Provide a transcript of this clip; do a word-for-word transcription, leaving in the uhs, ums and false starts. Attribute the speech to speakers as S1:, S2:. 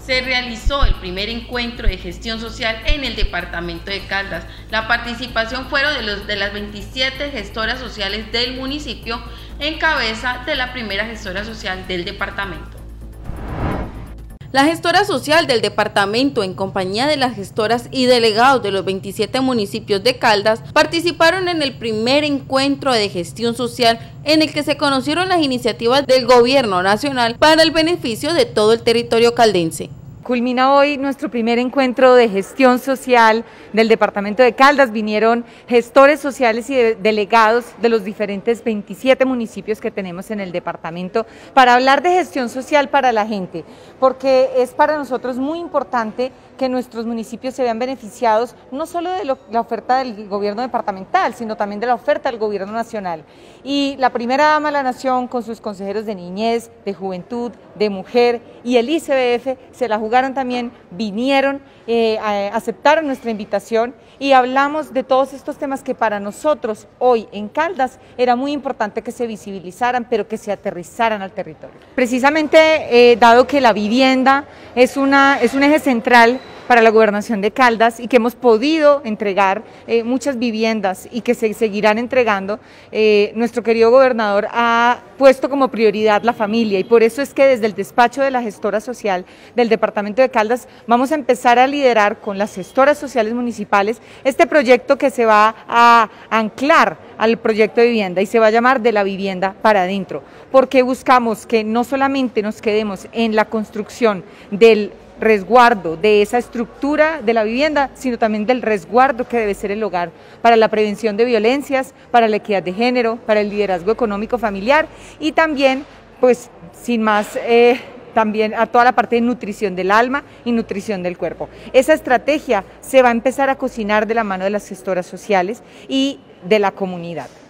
S1: se realizó el primer encuentro de gestión social en el departamento de Caldas. La participación fueron de, los, de las veintisiete gestoras sociales del municipio en cabeza de la primera gestora social del departamento. La gestora social del departamento, en compañía de las gestoras y delegados de los veintisiete municipios de Caldas, participaron en el primer encuentro de gestión social en el que se conocieron las iniciativas del gobierno nacional para el beneficio de todo el territorio caldense.
S2: Culmina hoy nuestro primer encuentro de gestión social del departamento de Caldas. Vinieron gestores sociales y de delegados de los diferentes veintisiete municipios que tenemos en el departamento para hablar de gestión social para la gente, porque es para nosotros muy importante que nuestros municipios se vean beneficiados no solo de lo, la oferta del gobierno departamental, sino también de la oferta del gobierno nacional. Y la primera dama de la nación, con sus consejeros de niñez, de juventud, de mujer y el I C B F, se la jugaron también, vinieron, eh, aceptaron nuestra invitación y hablamos de todos estos temas que para nosotros hoy en Caldas era muy importante que se visibilizaran, pero que se aterrizaran al territorio. Precisamente, eh, dado que la vivienda es, una, es un eje central para la gobernación de Caldas y que hemos podido entregar eh, muchas viviendas y que se seguirán entregando, eh, nuestro querido gobernador ha puesto como prioridad la familia, y por eso es que desde el despacho de la gestora social del departamento de Caldas vamos a empezar a liderar con las gestoras sociales municipales este proyecto que se va a anclar al proyecto de vivienda y se va a llamar De la Vivienda para Adentro, porque buscamos que no solamente nos quedemos en la construcción del resguardo de esa estructura de la vivienda, sino también del resguardo que debe ser el hogar para la prevención de violencias, para la equidad de género, para el liderazgo económico familiar y también, pues, sin más, eh, también a toda la parte de nutrición del alma y nutrición del cuerpo. Esa estrategia se va a empezar a cocinar de la mano de las gestoras sociales y de la comunidad.